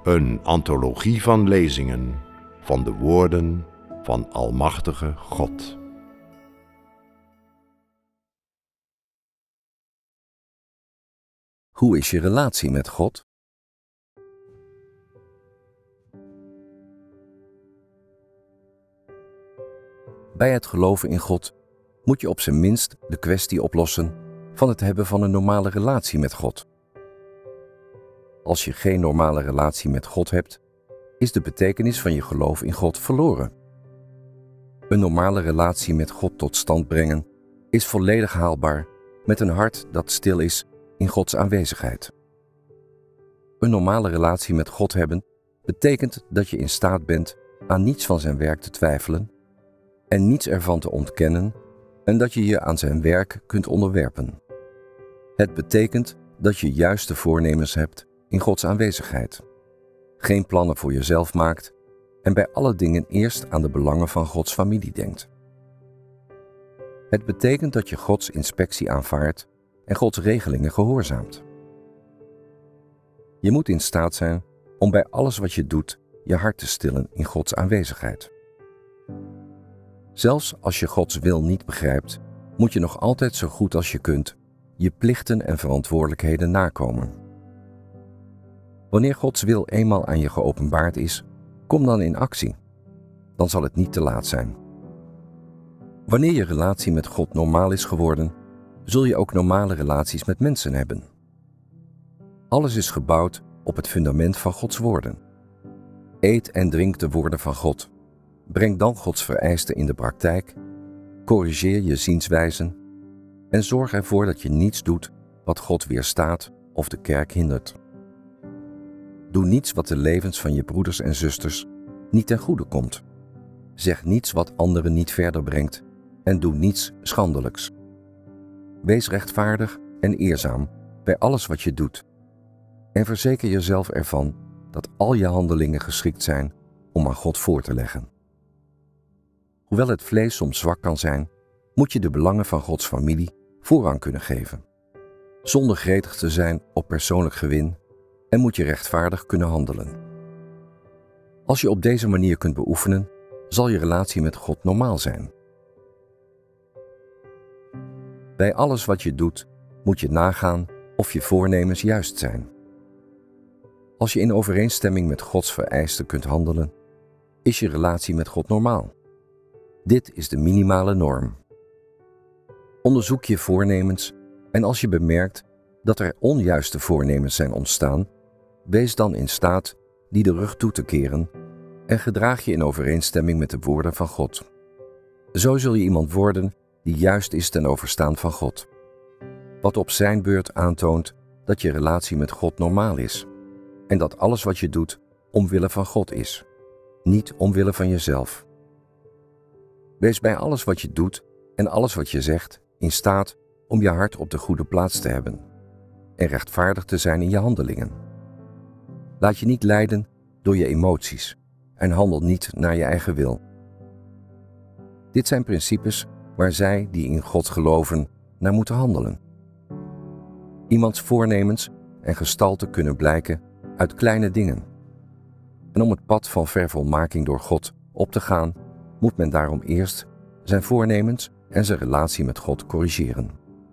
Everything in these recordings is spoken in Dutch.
Een antologie van lezingen van de woorden van Almachtige God. Hoe is je relatie met God? Bij het geloven in God moet je op zijn minst de kwestie oplossen van het hebben van een normale relatie met God. Als je geen normale relatie met God hebt, is de betekenis van je geloof in God verloren. Een normale relatie met God tot stand brengen is volledig haalbaar met een hart dat stil is in Gods aanwezigheid. Een normale relatie met God hebben betekent dat je in staat bent aan niets van zijn werk te twijfelen en niets ervan te ontkennen en dat je je aan zijn werk kunt onderwerpen. Het betekent dat je juiste voornemens hebt in Gods aanwezigheid, geen plannen voor jezelf maakt en bij alle dingen eerst aan de belangen van Gods familie denkt. Het betekent dat je Gods inspectie aanvaardt en Gods regelingen gehoorzaamt. Je moet in staat zijn om bij alles wat je doet je hart te stillen in Gods aanwezigheid. Zelfs als je Gods wil niet begrijpt, moet je nog altijd zo goed als je kunt je plichten en verantwoordelijkheden nakomen. Wanneer Gods wil eenmaal aan je geopenbaard is, kom dan in actie. Dan zal het niet te laat zijn. Wanneer je relatie met God normaal is geworden, zul je ook normale relaties met mensen hebben. Alles is gebouwd op het fundament van Gods woorden. Eet en drink de woorden van God. Breng dan Gods vereisten in de praktijk, corrigeer je zienswijzen en zorg ervoor dat je niets doet wat God weerstaat of de kerk hindert. Doe niets wat de levens van je broeders en zusters niet ten goede komt. Zeg niets wat anderen niet verder brengt en doe niets schandelijks. Wees rechtvaardig en eerzaam bij alles wat je doet en verzeker jezelf ervan dat al je handelingen geschikt zijn om aan God voor te leggen. Hoewel het vlees soms zwak kan zijn, moet je de belangen van Gods familie voorrang kunnen geven, zonder gretig te zijn op persoonlijk gewin en moet je rechtvaardig kunnen handelen. Als je op deze manier kunt beoefenen, zal je relatie met God normaal zijn. Bij alles wat je doet, moet je nagaan of je voornemens juist zijn. Als je in overeenstemming met Gods vereisten kunt handelen, is je relatie met God normaal. Dit is de minimale norm. Onderzoek je voornemens en als je bemerkt dat er onjuiste voornemens zijn ontstaan, wees dan in staat die de rug toe te keren en gedraag je in overeenstemming met de woorden van God. Zo zul je iemand worden die juist is ten overstaan van God, wat op zijn beurt aantoont dat je relatie met God normaal is en dat alles wat je doet omwille van God is, niet omwille van jezelf. Wees bij alles wat je doet en alles wat je zegt in staat om je hart op de goede plaats te hebben en rechtvaardig te zijn in je handelingen. Laat je niet leiden door je emoties en handel niet naar je eigen wil. Dit zijn principes waar zij die in God geloven naar moeten handelen. Iemands voornemens en gestalte kunnen blijken uit kleine dingen. En om het pad van vervolmaking door God op te gaan, moet men daarom eerst zijn voornemens en zijn relatie met God corrigeren.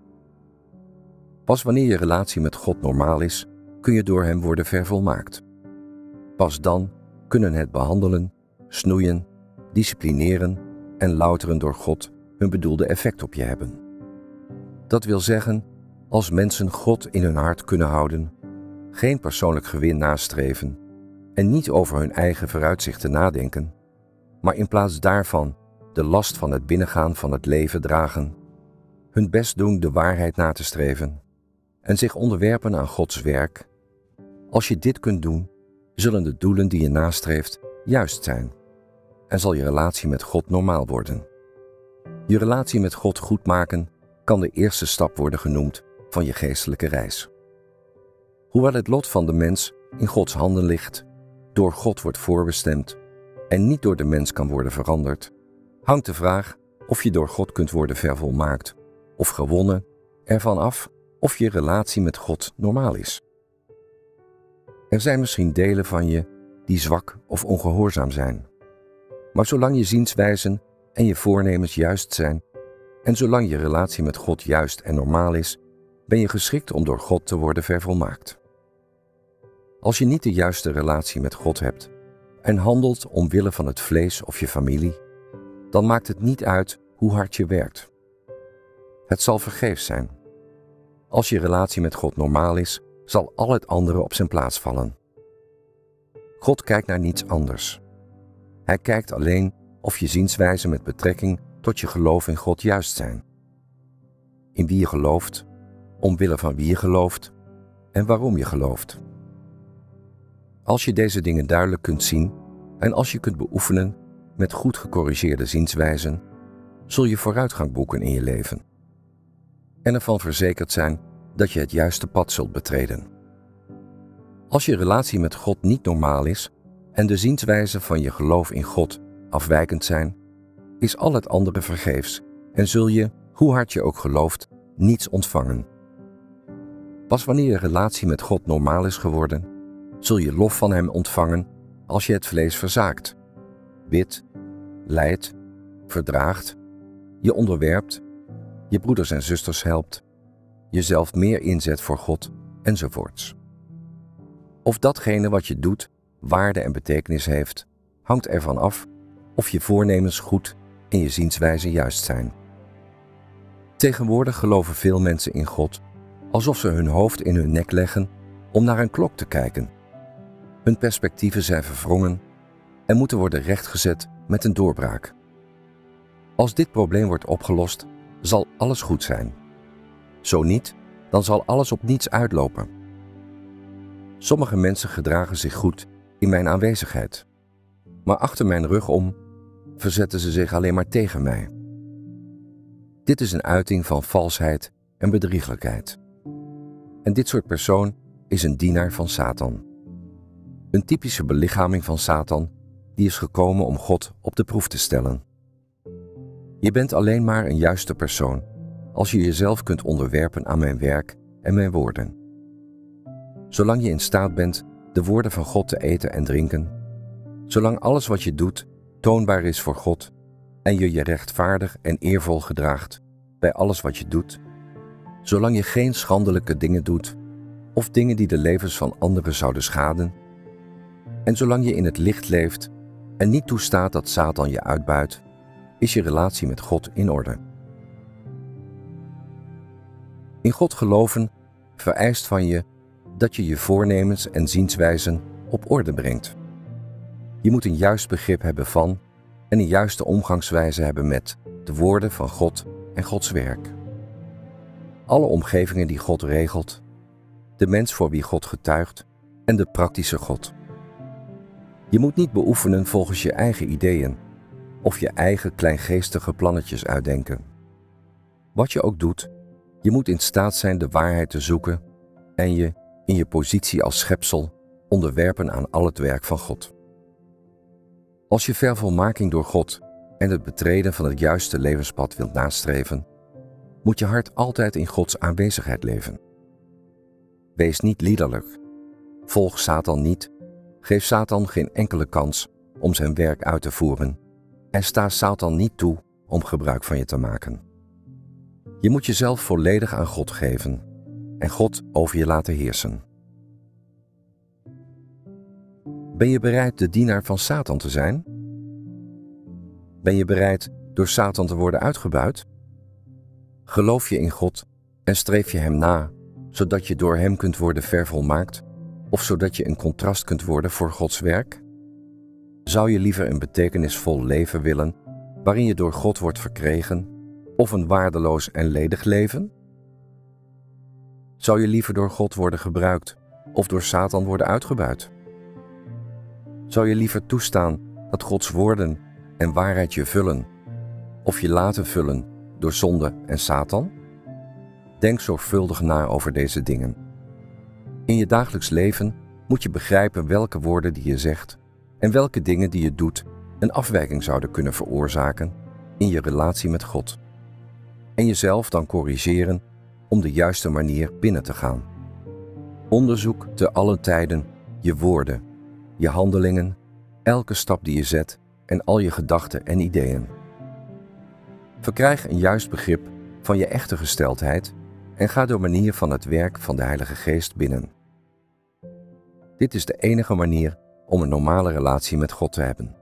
Pas wanneer je relatie met God normaal is, kun je door hem worden vervolmaakt. Pas dan kunnen het behandelen, snoeien, disciplineren en louteren door God hun bedoelde effect op je hebben. Dat wil zeggen, als mensen God in hun hart kunnen houden, geen persoonlijk gewin nastreven en niet over hun eigen vooruitzichten nadenken, maar in plaats daarvan de last van het binnengaan van het leven dragen, hun best doen de waarheid na te streven en zich onderwerpen aan Gods werk. Als je dit kunt doen, zullen de doelen die je nastreeft juist zijn en zal je relatie met God normaal worden. Je relatie met God goed maken kan de eerste stap worden genoemd van je geestelijke reis. Hoewel het lot van de mens in Gods handen ligt, door God wordt voorbestemd en niet door de mens kan worden veranderd, hangt de vraag of je door God kunt worden vervolmaakt of gewonnen ervan af of je relatie met God normaal is. Er zijn misschien delen van je die zwak of ongehoorzaam zijn. Maar zolang je zienswijzen en je voornemens juist zijn en zolang je relatie met God juist en normaal is, ben je geschikt om door God te worden vervolmaakt. Als je niet de juiste relatie met God hebt en handelt omwille van het vlees of je familie, dan maakt het niet uit hoe hard je werkt. Het zal vergeefs zijn. Als je relatie met God normaal is, zal al het andere op zijn plaats vallen. God kijkt naar niets anders. Hij kijkt alleen of je zienswijze met betrekking tot je geloof in God juist zijn. In wie je gelooft, omwille van wie je gelooft en waarom je gelooft. Als je deze dingen duidelijk kunt zien en als je kunt beoefenen met goed gecorrigeerde zienswijzen, zul je vooruitgang boeken in je leven en ervan verzekerd zijn dat je het juiste pad zult betreden. Als je relatie met God niet normaal is en de zienswijze van je geloof in God afwijkend zijn, is al het andere vergeefs en zul je, hoe hard je ook gelooft, niets ontvangen. Pas wanneer je relatie met God normaal is geworden, zul je lof van Hem ontvangen als je het vlees verzaakt, bidt, lijdt, verdraagt, je onderwerpt, je broeders en zusters helpt, jezelf meer inzet voor God enzovoorts. Of datgene wat je doet waarde en betekenis heeft, hangt ervan af of je voornemens goed en je zienswijze juist zijn. Tegenwoordig geloven veel mensen in God alsof ze hun hoofd in hun nek leggen om naar een klok te kijken. Hun perspectieven zijn verwrongen en moeten worden rechtgezet met een doorbraak. Als dit probleem wordt opgelost, zal alles goed zijn. Zo niet, dan zal alles op niets uitlopen. Sommige mensen gedragen zich goed in mijn aanwezigheid, maar achter mijn rug om verzetten ze zich alleen maar tegen mij. Dit is een uiting van valsheid en bedrieglijkheid. En dit soort persoon is een dienaar van Satan. Een typische belichaming van Satan die is gekomen om God op de proef te stellen. Je bent alleen maar een juiste persoon als je jezelf kunt onderwerpen aan mijn werk en mijn woorden. Zolang je in staat bent de woorden van God te eten en drinken, zolang alles wat je doet toonbaar is voor God en je je rechtvaardig en eervol gedraagt bij alles wat je doet, zolang je geen schandelijke dingen doet of dingen die de levens van anderen zouden schaden, en zolang je in het licht leeft en niet toestaat dat Satan je uitbuit, is je relatie met God in orde. In God geloven vereist van je dat je je voornemens en zienswijzen op orde brengt. Je moet een juist begrip hebben van en een juiste omgangswijze hebben met de woorden van God en Gods werk. Alle omgevingen die God regelt, de mens voor wie God getuigt en de praktische God. Je moet niet beoefenen volgens je eigen ideeën of je eigen kleingeestige plannetjes uitdenken. Wat je ook doet, je moet in staat zijn de waarheid te zoeken en je, in je positie als schepsel, onderwerpen aan al het werk van God. Als je vervolmaking door God en het betreden van het juiste levenspad wilt nastreven, moet je hart altijd in Gods aanwezigheid leven. Wees niet liederlijk. Volg Satan niet. Geef Satan geen enkele kans om zijn werk uit te voeren en sta Satan niet toe om gebruik van je te maken. Je moet jezelf volledig aan God geven en God over je laten heersen. Ben je bereid de dienaar van Satan te zijn? Ben je bereid door Satan te worden uitgebuit? Geloof je in God en streef je hem na, zodat je door hem kunt worden vervolmaakt, of zodat je een contrast kunt worden voor Gods werk? Zou je liever een betekenisvol leven willen, waarin je door God wordt verkregen, of een waardeloos en ledig leven? Zou je liever door God worden gebruikt, of door Satan worden uitgebuit? Zou je liever toestaan dat Gods woorden en waarheid je vullen, of je laten vullen door zonde en Satan? Denk zorgvuldig na over deze dingen. In je dagelijks leven moet je begrijpen welke woorden die je zegt en welke dingen die je doet een afwijking zouden kunnen veroorzaken in je relatie met God. En jezelf dan corrigeren om de juiste manier binnen te gaan. Onderzoek te allen tijden je woorden, je handelingen, elke stap die je zet en al je gedachten en ideeën. Verkrijg een juist begrip van je echte gesteldheid en ga door manier van het werk van de Heilige Geest binnen. Dit is de enige manier om een normale relatie met God te hebben.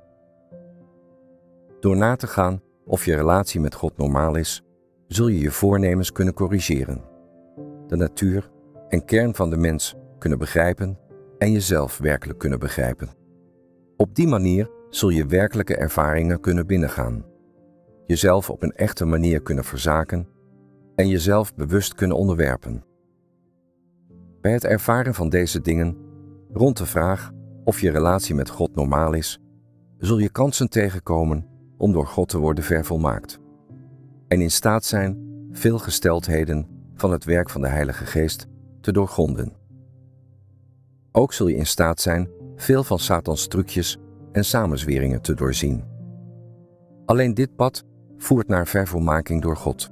Door na te gaan of je relatie met God normaal is, zul je je voornemens kunnen corrigeren, de natuur en kern van de mens kunnen begrijpen en jezelf werkelijk kunnen begrijpen. Op die manier zul je werkelijke ervaringen kunnen binnengaan, jezelf op een echte manier kunnen verzaken en jezelf bewust kunnen onderwerpen. Bij het ervaren van deze dingen, rond de vraag of je relatie met God normaal is, zul je kansen tegenkomen om door God te worden vervolmaakt en in staat zijn veel gesteldheden van het werk van de Heilige Geest te doorgronden. Ook zul je in staat zijn veel van Satans trucjes en samenzweringen te doorzien. Alleen dit pad voert naar vervolmaking door God.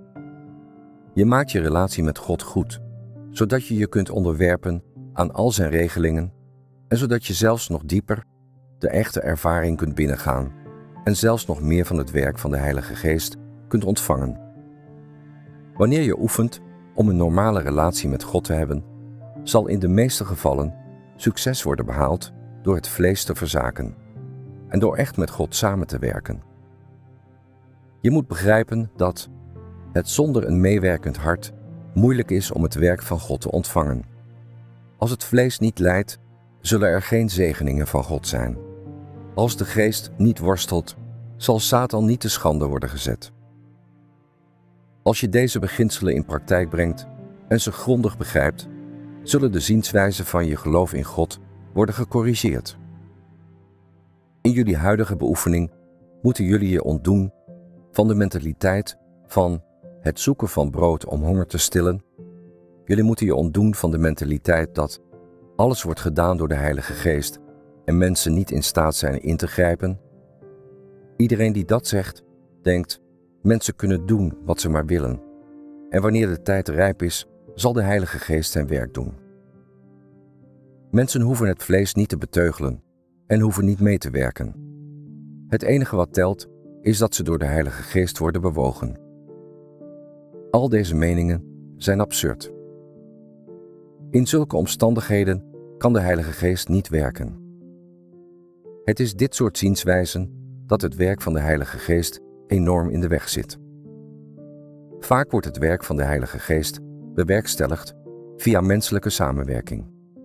Je maakt je relatie met God goed, zodat je je kunt onderwerpen aan al zijn regelingen en zodat je zelfs nog dieper de echte ervaring kunt binnengaan en zelfs nog meer van het werk van de Heilige Geest kunt ontvangen. Wanneer je oefent om een normale relatie met God te hebben, zal in de meeste gevallen succes worden behaald door het vlees te verzaken en door echt met God samen te werken. Je moet begrijpen dat het zonder een meewerkend hart moeilijk is om het werk van God te ontvangen. Als het vlees niet lijdt, zullen er geen zegeningen van God zijn. Als de geest niet worstelt, zal Satan niet te schande worden gezet. Als je deze beginselen in praktijk brengt en ze grondig begrijpt, zullen de zienswijzen van je geloof in God worden gecorrigeerd. In jullie huidige beoefening moeten jullie je ontdoen van de mentaliteit van het zoeken van brood om honger te stillen. Jullie moeten je ontdoen van de mentaliteit dat alles wordt gedaan door de Heilige Geest en mensen niet in staat zijn in te grijpen. Iedereen die dat zegt, denkt, mensen kunnen doen wat ze maar willen. En wanneer de tijd rijp is, zal de Heilige Geest zijn werk doen. Mensen hoeven het vlees niet te beteugelen en hoeven niet mee te werken. Het enige wat telt, is dat ze door de Heilige Geest worden bewogen. Al deze meningen zijn absurd. In zulke omstandigheden kan de Heilige Geest niet werken. Het is dit soort zienswijzen dat het werk van de Heilige Geest enorm in de weg zit. Vaak wordt het werk van de Heilige Geest bewerkstelligd via menselijke samenwerking.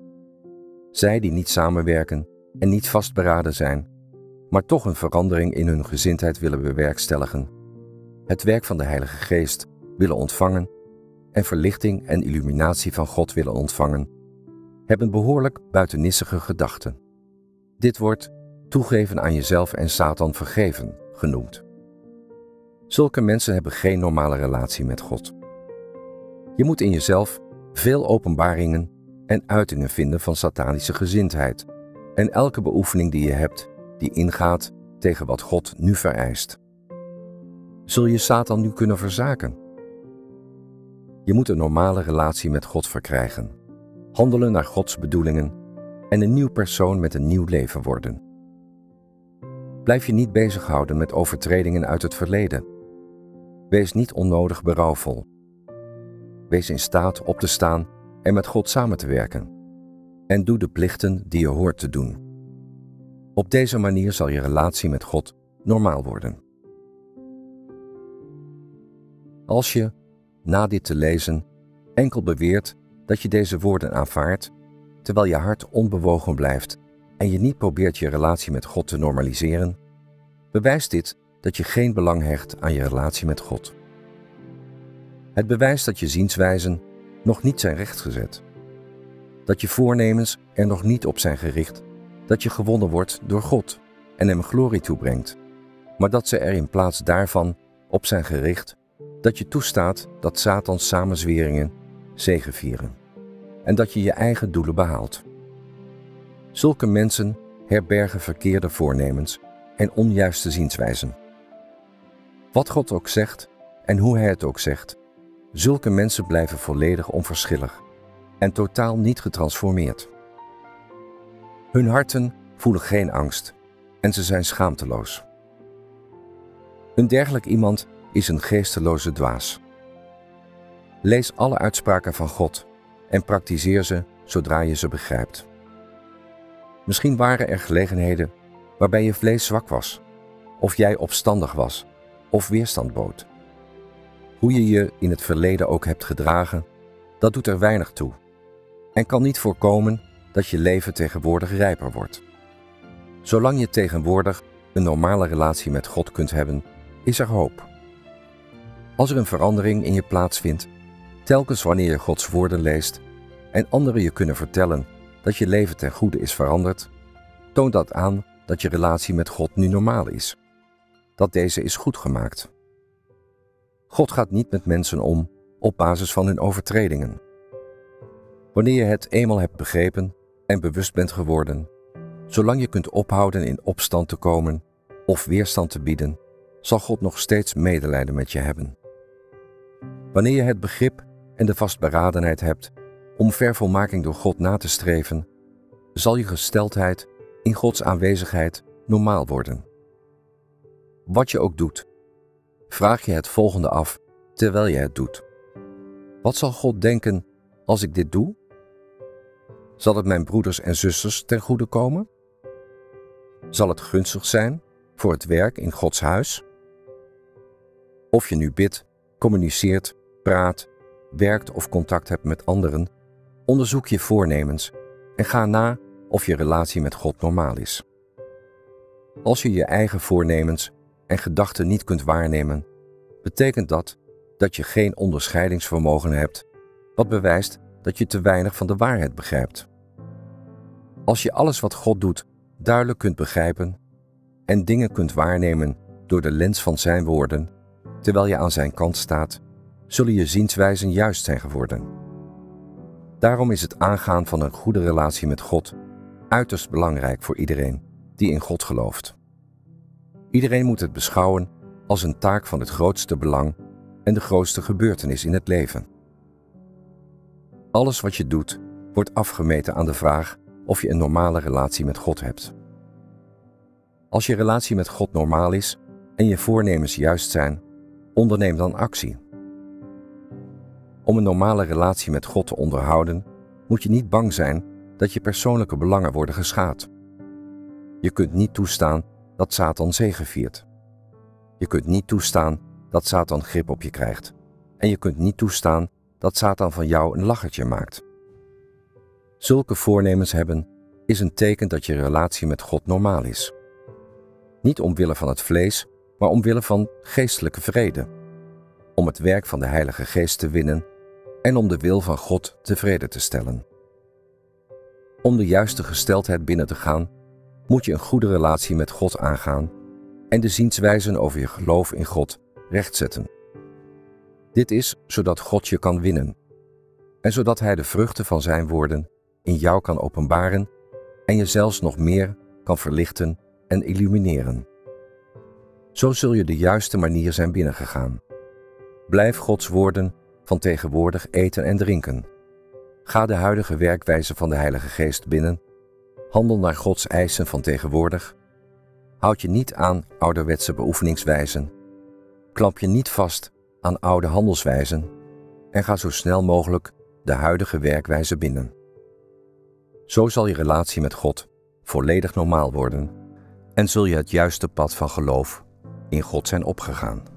Zij die niet samenwerken en niet vastberaden zijn, maar toch een verandering in hun gezindheid willen bewerkstelligen, het werk van de Heilige Geest willen ontvangen en verlichting en illuminatie van God willen ontvangen, hebben behoorlijk buitennissige gedachten. Dit wordt toegeven aan jezelf en Satan vergeven genoemd. Zulke mensen hebben geen normale relatie met God. Je moet in jezelf veel openbaringen en uitingen vinden van satanische gezindheid en elke beoefening die je hebt die ingaat tegen wat God nu vereist. Zul je Satan nu kunnen verzaken? Je moet een normale relatie met God verkrijgen, handelen naar Gods bedoelingen en een nieuw persoon met een nieuw leven worden. Blijf je niet bezighouden met overtredingen uit het verleden. Wees niet onnodig berouwvol. Wees in staat op te staan en met God samen te werken. En doe de plichten die je hoort te doen. Op deze manier zal je relatie met God normaal worden. Als je, na dit te lezen, enkel beweert dat je deze woorden aanvaardt, terwijl je hart onbewogen blijft en je niet probeert je relatie met God te normaliseren, bewijst dit dat je geen belang hecht aan je relatie met God. Het bewijst dat je zienswijzen nog niet zijn rechtgezet, dat je voornemens er nog niet op zijn gericht, dat je gewonnen wordt door God en hem glorie toebrengt, maar dat ze er in plaats daarvan op zijn gericht dat je toestaat dat Satans samenzweringen zegevieren en dat je je eigen doelen behaalt. Zulke mensen herbergen verkeerde voornemens en onjuiste zienswijzen. Wat God ook zegt en hoe hij het ook zegt, zulke mensen blijven volledig onverschillig en totaal niet getransformeerd. Hun harten voelen geen angst en ze zijn schaamteloos. Een dergelijk iemand is een geesteloze dwaas. Lees alle uitspraken van God en praktiseer ze zodra je ze begrijpt. Misschien waren er gelegenheden waarbij je vlees zwak was, of jij opstandig was, of weerstand bood. Hoe je je in het verleden ook hebt gedragen, dat doet er weinig toe en kan niet voorkomen dat je leven tegenwoordig rijper wordt. Zolang je tegenwoordig een normale relatie met God kunt hebben, is er hoop. Als er een verandering in je plaatsvindt, telkens wanneer je Gods woorden leest en anderen je kunnen vertellen dat je leven ten goede is veranderd, toont dat aan dat je relatie met God nu normaal is, dat deze is goed gemaakt. God gaat niet met mensen om op basis van hun overtredingen. Wanneer je het eenmaal hebt begrepen en bewust bent geworden, zolang je kunt ophouden in opstand te komen of weerstand te bieden, zal God nog steeds medelijden met je hebben. Wanneer je het begrip en de vastberadenheid hebt om vervolmaking door God na te streven, zal je gesteldheid in Gods aanwezigheid normaal worden. Wat je ook doet, vraag je het volgende af terwijl je het doet. Wat zal God denken als ik dit doe? Zal het mijn broeders en zusters ten goede komen? Zal het gunstig zijn voor het werk in Gods huis? Of je nu bidt, communiceert, praat, werkt of contact hebt met anderen, onderzoek je voornemens en ga na of je relatie met God normaal is. Als je je eigen voornemens en gedachten niet kunt waarnemen, betekent dat je geen onderscheidingsvermogen hebt, wat bewijst dat je te weinig van de waarheid begrijpt. Als je alles wat God doet duidelijk kunt begrijpen en dingen kunt waarnemen door de lens van zijn woorden, terwijl je aan zijn kant staat, zullen je zienswijzen juist zijn geworden. Daarom is het aangaan van een goede relatie met God uiterst belangrijk voor iedereen die in God gelooft. Iedereen moet het beschouwen als een taak van het grootste belang en de grootste gebeurtenis in het leven. Alles wat je doet, wordt afgemeten aan de vraag of je een normale relatie met God hebt. Als je relatie met God normaal is en je voornemens juist zijn, onderneem dan actie. Om een normale relatie met God te onderhouden, moet je niet bang zijn dat je persoonlijke belangen worden geschaad. Je kunt niet toestaan dat Satan zegeviert. Je kunt niet toestaan dat Satan grip op je krijgt. En je kunt niet toestaan dat Satan van jou een lachertje maakt. Zulke voornemens hebben is een teken dat je relatie met God normaal is. Niet omwille van het vlees, maar omwille van geestelijke vrede. Om het werk van de Heilige Geest te winnen en om de wil van God tevreden te stellen. Om de juiste gesteldheid binnen te gaan, moet je een goede relatie met God aangaan en de zienswijzen over je geloof in God rechtzetten. Dit is zodat God je kan winnen en zodat Hij de vruchten van zijn woorden in jou kan openbaren en je zelfs nog meer kan verlichten en illumineren. Zo zul je de juiste manier zijn binnengegaan. Blijf Gods woorden van tegenwoordig eten en drinken. Ga de huidige werkwijze van de Heilige Geest binnen. Handel naar Gods eisen van tegenwoordig. Houd je niet aan ouderwetse beoefeningswijzen. Klamp je niet vast aan oude handelswijzen en ga zo snel mogelijk de huidige werkwijze binnen. Zo zal je relatie met God volledig normaal worden en zul je het juiste pad van geloof in God zijn opgegaan.